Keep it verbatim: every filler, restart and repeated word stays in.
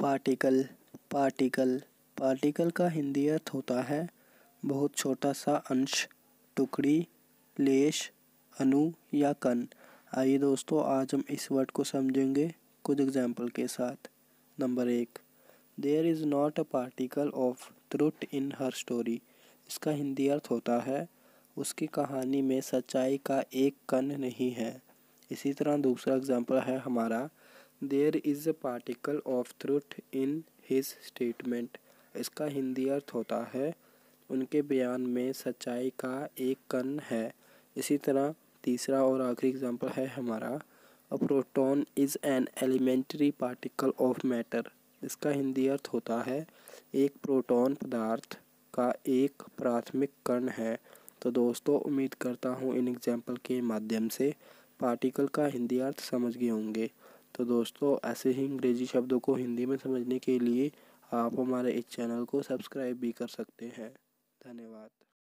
Particle particle particle का हिंदी अर्थ होता है बहुत छोटा सा अंश, टुकड़ी, लेश, अणु या कण। आइए दोस्तों, आज हम इस वर्ड को समझेंगे कुछ एग्जाम्पल के साथ। नंबर एक, there is not a particle of truth in her story. इसका हिंदी अर्थ होता है उसकी कहानी में सच्चाई का एक कण नहीं है। इसी तरह दूसरा एग्जाम्पल है हमारा, there is a particle of truth in his statement. इसका हिंदी अर्थ होता है उनके बयान में सच्चाई का एक कण है। इसी तरह तीसरा और आखिरी एग्जाम्पल है हमारा, a proton is an elementary particle of matter. इसका हिंदी अर्थ होता है एक प्रोटॉन पदार्थ का एक प्राथमिक कण है। तो दोस्तों, उम्मीद करता हूँ इन एग्जाम्पल के माध्यम से पार्टिकल का हिंदी अर्थ समझ गए होंगे। तो दोस्तों, ऐसे ही अंग्रेजी शब्दों को हिंदी में समझने के लिए आप हमारे इस चैनल को सब्सक्राइब भी कर सकते हैं। धन्यवाद।